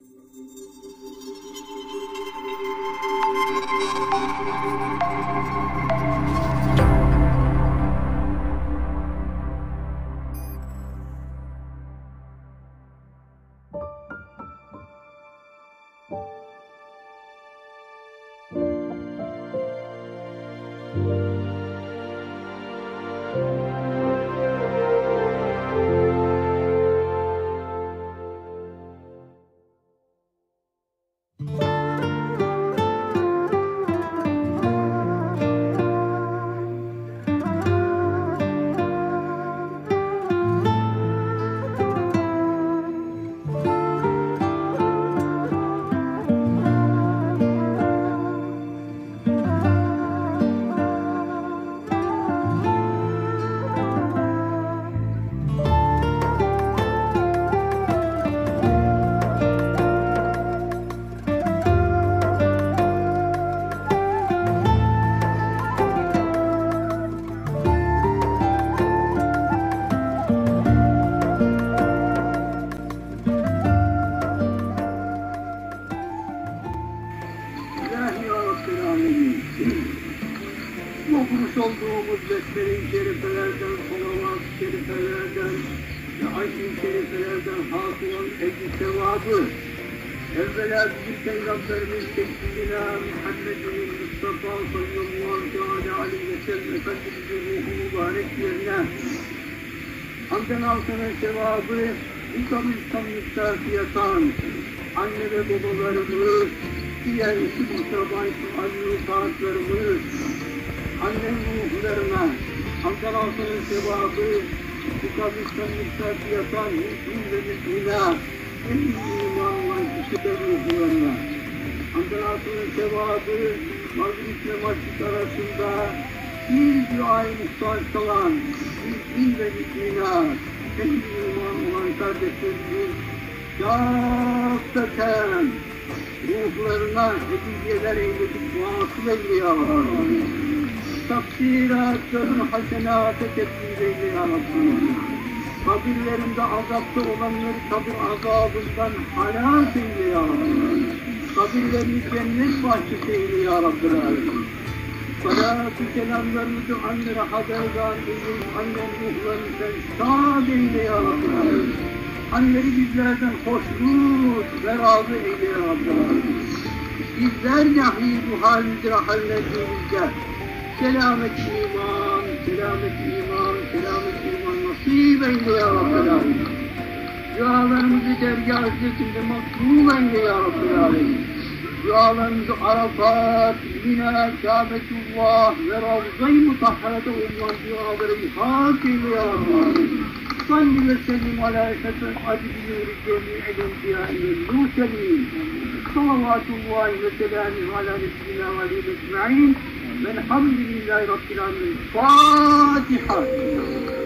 Olduğumuz besmele-i şerifelerden, salavat-ı şerifelerden ve ayet-i şerifelerden hasıl olan ecri sevabı evvela bizim Peygamberimiz Seyyidina Muhammed'in Mustafa sallallahu aleyhi ve sellem Efendimiz'in ruhu mübarek yerine hamden altının sevabı bu kabristanlıkta yatan anne ve babalarımız, diğer iki muhtabaysı anne saatlerimiz, annem ruhlarına hamden altının sevabı bu kabristanlıkta yatan mümin ve müminat en iman olan kişiler ruhlarına hamden altının sevabı Mağrib ile Maşrik arasında bir duayı muhtaç kalan mümin ve müminat en iman olan kardeşlerimiz kâffeten ruhlarına hediyeler eyledik vasıl eyle ya Rabbi. Takdiratlarını hasenata tebdil eyle ya Rabbi. Kabirlerinde azapta olanları kabir azabından halâs eyle ya Rabbi. Kabirlerini cennet bahçesi eyle ya Rabbi. Salatü selamlarımızı annere haberdar eyleyip annem ruhlarını sen şad eyle ya Rabbi. Anneleri bizlerden hoşnut ve razı eyle ya Rabbi. Bizler dahi bu halde hallettiğimizde selamet iman, selamet iman, selamet iman nasip eyle ya Rabbi. Dualarımızı dergâh hizmetinde makbul eyle ya Rabbi. Dualarımızı Arafat, Mina, Kâbetullah ve Ravza-i Mutahhara'da olan duaları ihât eyle ya Rabbi. Salli ve sellim alâ eşheten acibiyûri cemî'il enbiyâ'il murselîn. Salavatullahi ve selâmihi alâ nebiyyina ve aleyhi ecma'in. Velhamdülillahi Rabbil âlemin. Fâtiha.